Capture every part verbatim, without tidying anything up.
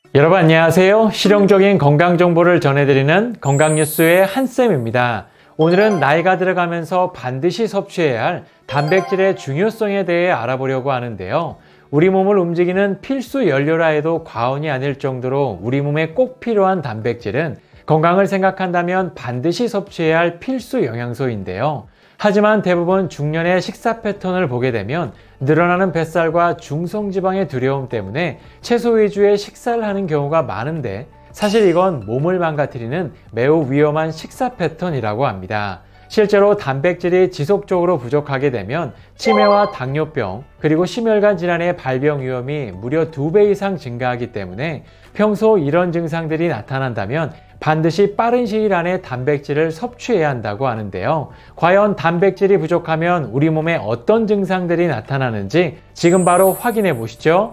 여러분 안녕하세요. 실용적인 건강 정보를 전해드리는 건강뉴스의 한쌤입니다. 오늘은 나이가 들어가면서 반드시 섭취해야 할 단백질의 중요성에 대해 알아보려고 하는데요. 우리 몸을 움직이는 필수 연료라 해도 과언이 아닐 정도로 우리 몸에 꼭 필요한 단백질은 건강을 생각한다면 반드시 섭취해야 할 필수 영양소인데요. 하지만 대부분 중년의 식사 패턴을 보게 되면 늘어나는 뱃살과 중성지방의 두려움 때문에 채소 위주의 식사를 하는 경우가 많은데 사실 이건 몸을 망가뜨리는 매우 위험한 식사 패턴이라고 합니다. 실제로 단백질이 지속적으로 부족하게 되면 치매와 당뇨병 그리고 심혈관 질환의 발병 위험이 무려 두 배 이상 증가하기 때문에 평소 이런 증상들이 나타난다면 반드시 빠른 시일 안에 단백질을 섭취해야 한다고 하는데요. 과연 단백질이 부족하면 우리 몸에 어떤 증상들이 나타나는지 지금 바로 확인해 보시죠.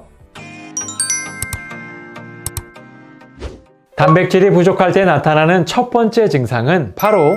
단백질이 부족할 때 나타나는 첫 번째 증상은 바로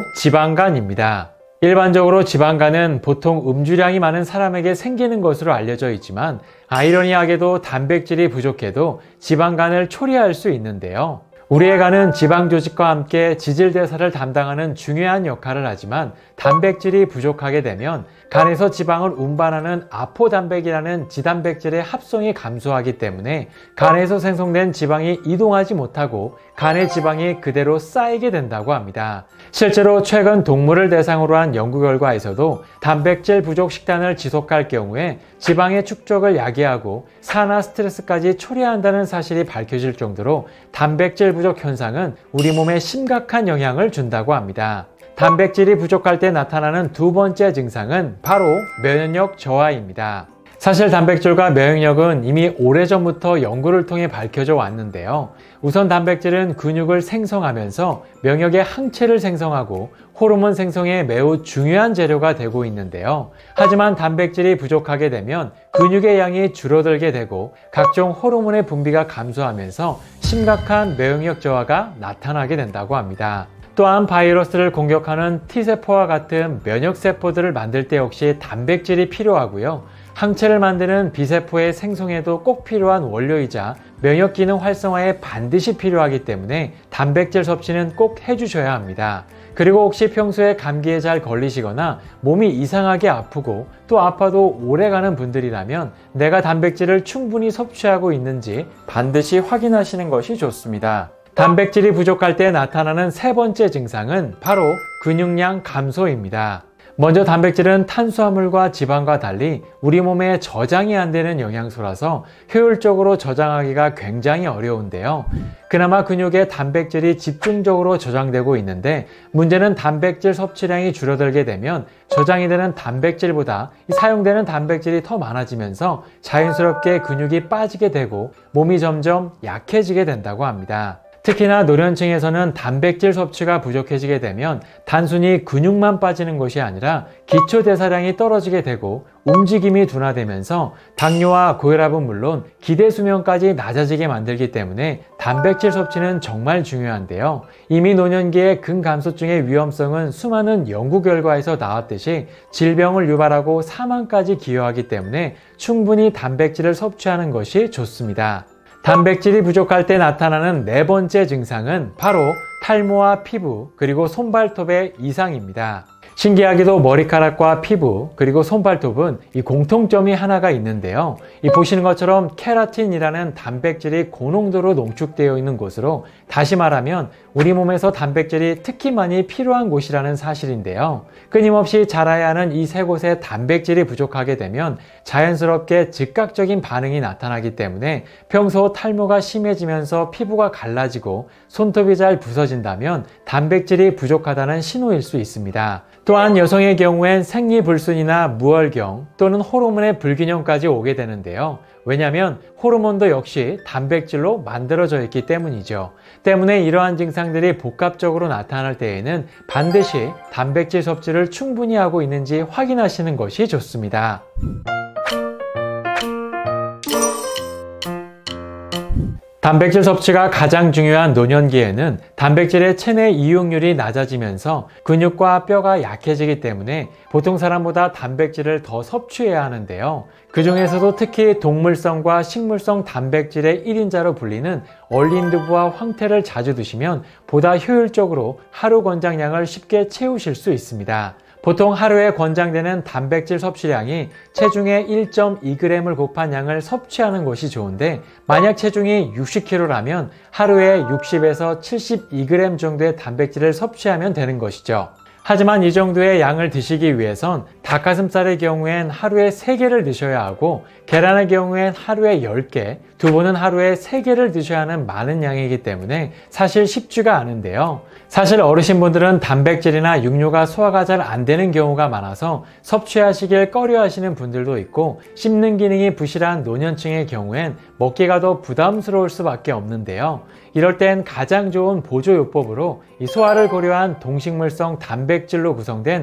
지방간입니다. 일반적으로 지방간은 보통 음주량이 많은 사람에게 생기는 것으로 알려져 있지만 아이러니하게도 단백질이 부족해도 지방간을 초래할 수 있는데요. 우리의 간은 지방 조직과 함께 지질대사를 담당하는 중요한 역할을 하지만 단백질이 부족하게 되면 간에서 지방을 운반하는 아포단백이라는 지단백질의 합성이 감소하기 때문에 간에서 생성된 지방이 이동하지 못하고 간의 지방이 그대로 쌓이게 된다고 합니다. 실제로 최근 동물을 대상으로 한 연구 결과에서도 단백질 부족 식단을 지속할 경우에 지방의 축적을 야기하고 산화 스트레스까지 초래한다는 사실이 밝혀질 정도로 단백질 부족 현상은 우리 몸에 심각한 영향을 준다고 합니다. 단백질이 부족할 때 나타나는 두 번째 증상은 바로 면역력 저하입니다. 사실 단백질과 면역력은 이미 오래전부터 연구를 통해 밝혀져 왔는데요. 우선 단백질은 근육을 생성하면서 면역의 항체를 생성하고 호르몬 생성에 매우 중요한 재료가 되고 있는데요. 하지만 단백질이 부족하게 되면 근육의 양이 줄어들게 되고 각종 호르몬의 분비가 감소하면서 심각한 면역력 저하가 나타나게 된다고 합니다. 또한 바이러스를 공격하는 T세포와 같은 면역세포들을 만들 때 역시 단백질이 필요하고요. 항체를 만드는 B세포의 생성에도 꼭 필요한 원료이자 면역기능 활성화에 반드시 필요하기 때문에 단백질 섭취는 꼭 해주셔야 합니다. 그리고 혹시 평소에 감기에 잘 걸리시거나 몸이 이상하게 아프고 또 아파도 오래가는 분들이라면 내가 단백질을 충분히 섭취하고 있는지 반드시 확인하시는 것이 좋습니다. 단백질이 부족할 때 나타나는 세 번째 증상은 바로 근육량 감소입니다. 먼저 단백질은 탄수화물과 지방과 달리 우리 몸에 저장이 안 되는 영양소라서 효율적으로 저장하기가 굉장히 어려운데요. 그나마 근육에 단백질이 집중적으로 저장되고 있는데 문제는 단백질 섭취량이 줄어들게 되면 저장이 되는 단백질보다 사용되는 단백질이 더 많아지면서 자연스럽게 근육이 빠지게 되고 몸이 점점 약해지게 된다고 합니다. 특히나 노년층에서는 단백질 섭취가 부족해지게 되면 단순히 근육만 빠지는 것이 아니라 기초대사량이 떨어지게 되고 움직임이 둔화되면서 당뇨와 고혈압은 물론 기대수명까지 낮아지게 만들기 때문에 단백질 섭취는 정말 중요한데요. 이미 노년기의 근감소증의 위험성은 수많은 연구 결과에서 나왔듯이 질병을 유발하고 사망까지 기여하기 때문에 충분히 단백질을 섭취하는 것이 좋습니다. 단백질이 부족할 때 나타나는 네 번째 증상은 바로 탈모와 피부 그리고 손발톱의 이상입니다. 신기하게도 머리카락과 피부 그리고 손발톱은 이 공통점이 하나가 있는데요. 이 보시는 것처럼 케라틴이라는 단백질이 고농도로 농축되어 있는 곳으로 다시 말하면 우리 몸에서 단백질이 특히 많이 필요한 곳이라는 사실인데요. 끊임없이 자라야 하는 이 세 곳에 단백질이 부족하게 되면 자연스럽게 즉각적인 반응이 나타나기 때문에 평소 탈모가 심해지면서 피부가 갈라지고 손톱이 잘 부서진다면 단백질이 부족하다는 신호일 수 있습니다. 또한 여성의 경우엔 생리불순이나 무월경 또는 호르몬의 불균형까지 오게 되는데요. 왜냐하면 호르몬도 역시 단백질로 만들어져 있기 때문이죠. 때문에 이러한 증상들이 복합적으로 나타날 때에는 반드시 단백질 섭취를 충분히 하고 있는지 확인하시는 것이 좋습니다. 단백질 섭취가 가장 중요한 노년기에는 단백질의 체내 이용률이 낮아지면서 근육과 뼈가 약해지기 때문에 보통 사람보다 단백질을 더 섭취해야 하는데요. 그 중에서도 특히 동물성과 식물성 단백질의 일 인자로 불리는 얼린두부와 황태를 자주 드시면 보다 효율적으로 하루 권장량을 쉽게 채우실 수 있습니다. 보통 하루에 권장되는 단백질 섭취량이 체중의 일 점 이 그램을 곱한 양을 섭취하는 것이 좋은데, 만약 체중이 육십 킬로그램라면 하루에 육십에서 칠십이 그램 정도의 단백질을 섭취하면 되는 것이죠. 하지만 이 정도의 양을 드시기 위해선 닭가슴살의 경우엔 하루에 세 개를 드셔야 하고, 계란의 경우엔 하루에 열 개, 두부는 하루에 세 개를 드셔야 하는 많은 양이기 때문에 사실 쉽지가 않은데요. 사실 어르신분들은 단백질이나 육류가 소화가 잘 안 되는 경우가 많아서 섭취하시길 꺼려 하시는 분들도 있고, 씹는 기능이 부실한 노년층의 경우엔 먹기가 더 부담스러울 수밖에 없는데요. 이럴 땐 가장 좋은 보조요법으로 이 소화를 고려한 동식물성 단백질로 구성된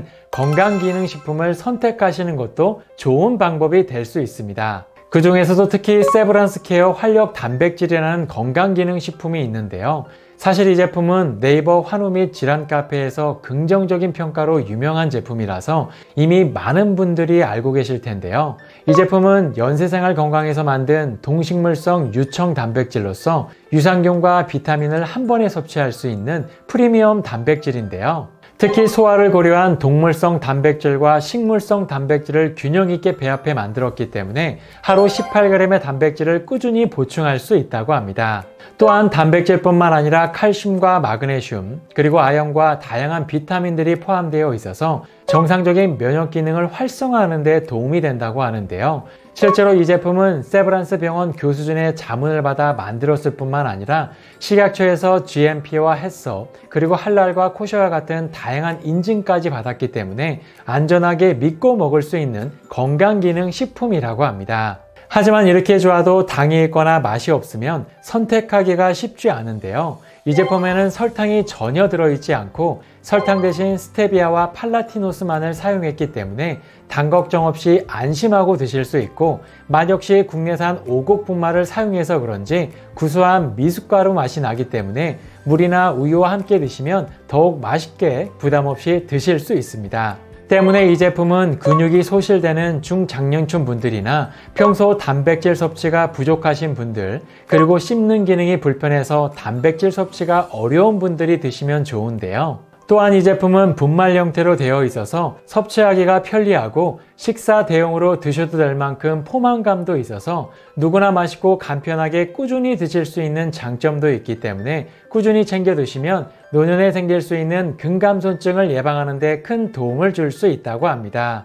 건강기능식품을 선택하시는 것도 좋은 방법이 될 수 있습니다. 그 중에서도 특히 세브란스케어 활력 단백질이라는 건강기능식품이 있는데요. 사실 이 제품은 네이버 환우 및 질환 카페에서 긍정적인 평가로 유명한 제품이라서 이미 많은 분들이 알고 계실 텐데요. 이 제품은 연쇄생활 건강에서 만든 동식물성 유청 단백질로서 유산균과 비타민을 한 번에 섭취할 수 있는 프리미엄 단백질인데요. 특히 소화를 고려한 동물성 단백질과 식물성 단백질을 균형 있게 배합해 만들었기 때문에 하루 십팔 그램의 단백질을 꾸준히 보충할 수 있다고 합니다. 또한 단백질뿐만 아니라 칼슘과 마그네슘, 그리고 아연과 다양한 비타민들이 포함되어 있어서 정상적인 면역 기능을 활성화하는 데 도움이 된다고 하는데요. 실제로 이 제품은 세브란스 병원 교수진의 자문을 받아 만들었을 뿐만 아니라 식약처에서 지엠피와 햇서, 그리고 할랄과 코셔와 같은 다양한 인증까지 받았기 때문에 안전하게 믿고 먹을 수 있는 건강기능 식품이라고 합니다. 하지만 이렇게 좋아도 당이 있거나 맛이 없으면 선택하기가 쉽지 않은데요. 이 제품에는 설탕이 전혀 들어있지 않고 설탕 대신 스테비아와 팔라티노스만을 사용했기 때문에 당 걱정 없이 안심하고 드실 수 있고, 맛 역시 국내산 오곡 분말을 사용해서 그런지 구수한 미숫가루 맛이 나기 때문에 물이나 우유와 함께 드시면 더욱 맛있게 부담 없이 드실 수 있습니다. 때문에 이 제품은 근육이 소실되는 중장년층 분들이나 평소 단백질 섭취가 부족하신 분들, 그리고 씹는 기능이 불편해서 단백질 섭취가 어려운 분들이 드시면 좋은데요. 또한 이 제품은 분말 형태로 되어 있어서 섭취하기가 편리하고 식사 대용으로 드셔도 될 만큼 포만감도 있어서 누구나 맛있고 간편하게 꾸준히 드실 수 있는 장점도 있기 때문에 꾸준히 챙겨 드시면 노년에 생길 수 있는 근감손증을 예방하는 데 큰 도움을 줄 수 있다고 합니다.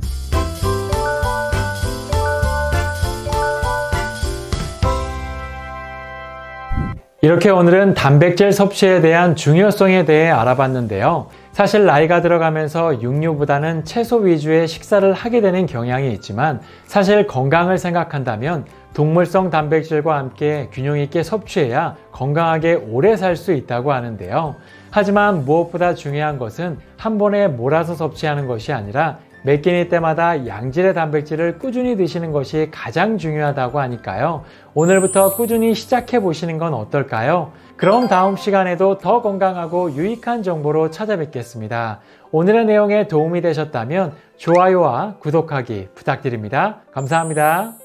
이렇게 오늘은 단백질 섭취에 대한 중요성에 대해 알아봤는데요. 사실 나이가 들어가면서 육류보다는 채소 위주의 식사를 하게 되는 경향이 있지만, 사실 건강을 생각한다면 동물성 단백질과 함께 균형 있게 섭취해야 건강하게 오래 살 수 있다고 하는데요. 하지만 무엇보다 중요한 것은 한 번에 몰아서 섭취하는 것이 아니라 매 끼니 때마다 양질의 단백질을 꾸준히 드시는 것이 가장 중요하다고 하니까요. 오늘부터 꾸준히 시작해 보시는 건 어떨까요? 그럼 다음 시간에도 더 건강하고 유익한 정보로 찾아뵙겠습니다. 오늘의 내용에 도움이 되셨다면 좋아요와 구독하기 부탁드립니다. 감사합니다.